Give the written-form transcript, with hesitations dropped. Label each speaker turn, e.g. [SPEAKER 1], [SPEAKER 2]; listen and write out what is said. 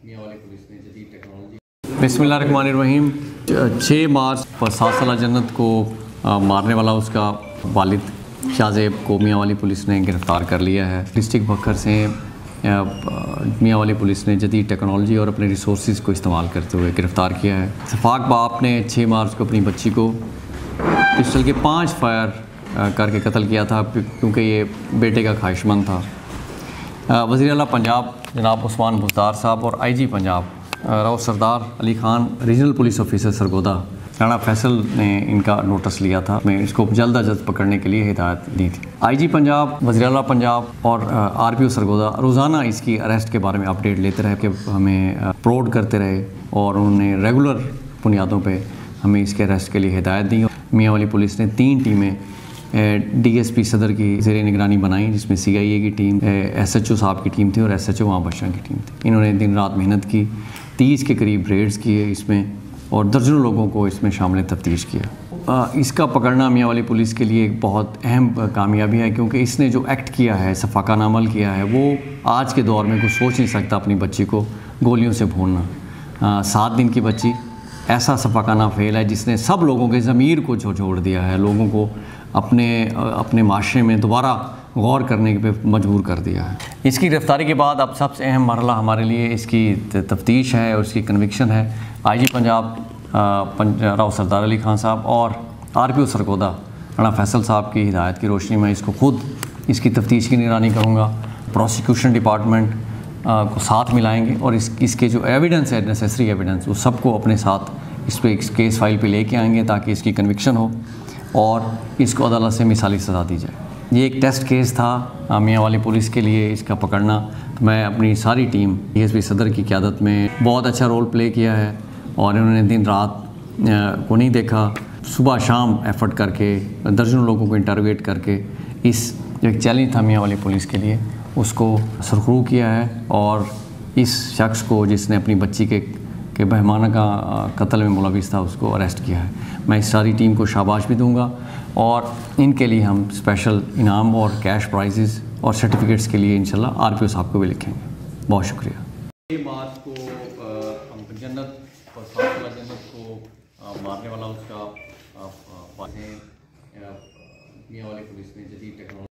[SPEAKER 1] मियां वाली पुलिस ने जदीद टेक्नोलॉजी।
[SPEAKER 2] बिस्मिल्लाहिर्रहमानिर्रहीम। 6 मार्च पर 7 साल जन्नत को मारने वाला उसका वालिद शाहज़ेब को मियां वाली पुलिस ने गिरफ़्तार कर लिया है। डिस्ट्रिक्ट बखर से मियां वाली पुलिस ने जदीद टेक्नोलॉजी और अपने रिसोर्स को इस्तेमाल करते हुए गिरफ़्तार किया है। शफाक बाप ने 6 मार्च को अपनी बच्ची को पिस्टल के 5 फायर करके कत्ल किया था, क्योंकि ये बेटे का ख्वाहिशमंद था। वज़ीर आला पंजाब जनाब उस्मान बुज़दार साहब और IG Punjab Rao Sardar Ali Khan regional police officer Sargodha Rana Faisal ने इनका नोटिस लिया था। मैं इसको जल्द अज जल्द पकड़ने के लिए हिदायत दी थी। IG पंजाब, वज़ीर आला पंजाब और RPO सरगोदा रोज़ाना इसकी अरेस्ट के बारे में अपडेट लेते रहे, कि हमें प्रोड करते रहे, और उन्होंने रेगुलर बुनियादों पे हमें इसके अरेस्ट के लिए हिदायत दी। मियां वाली पुलिस ने 3 टीमें DSP सदर की ज़ेरे निगरानी बनाई, जिसमें CIA की टीम, SHO साहब की टीम थी और SHO वहाँ बशा की टीम थी। इन्होंने दिन रात मेहनत की, 30 के करीब रेड्स किए इसमें, और दर्जनों लोगों को इसमें शामिल तफ्तीश किया। इसका पकड़ना मियां वाली पुलिस के लिए एक बहुत अहम कामयाबी है, क्योंकि इसने जो एक्ट किया है, सफाकाना अमल किया है, वो आज के दौर में कुछ सोच नहीं सकता अपनी बच्ची को गोलियों से भूनना। 7 दिन की बच्ची, ऐसा सफाकाना फेल है जिसने सब लोगों के ज़मीर को छोड़ दिया है, लोगों को अपने माशरे में दोबारा गौर करने पे मजबूर कर दिया है। इसकी गिरफ़्तारी के बाद अब सबसे अहम मरहला हमारे लिए इसकी तफ्तीश है और इसकी कन्विक्शन है। IG पंजाब राव सरदार अली ख़ान साहब और RPO सरगोदा राणा फैसल साहब की हिदायत की रोशनी में इसको खुद इसकी तफ्तीश की निगरानी करूँगा। प्रोसिक्यूशन डिपार्टमेंट को साथ मिलाएंगे और इसके जो एविडेंस है, नेसेसरी एविडेंस, वो सबको अपने साथ इस केस फाइल पे लेके आएंगे, ताकि इसकी कन्विक्शन हो और इसको अदालत से मिसाली सज़ा दी जाए। ये एक टेस्ट केस था मियां वाली पुलिस के लिए, इसका पकड़ना। तो मैं अपनी सारी टीम DSP सदर की क़यादत में बहुत अच्छा रोल प्ले किया है, और इन्होंने दिन रात को नहीं देखा, सुबह शाम एफ़र्ट करके दर्जनों लोगों को इंटरोगेट करके इस जो एक चैलेंज था मियां वाली पुलिस के लिए, उसको सुरखरू किया है। और इस शख्स को जिसने अपनी बच्ची के बहमाना का कत्ल में मुलविस था, उसको अरेस्ट किया है। मैं इस सारी टीम को शाबाश भी दूंगा, और इनके लिए हम स्पेशल इनाम और कैश प्राइजेस और सर्टिफिकेट्स के लिए इंशाल्लाह RPO साहब को भी लिखेंगे। बहुत शुक्रिया।
[SPEAKER 1] 6 मार्च को हम जन्नत और 7 साल जन्नत को मारने वाला उसका मियां वाली पुलिस ने जदीद टेक्नोलॉजी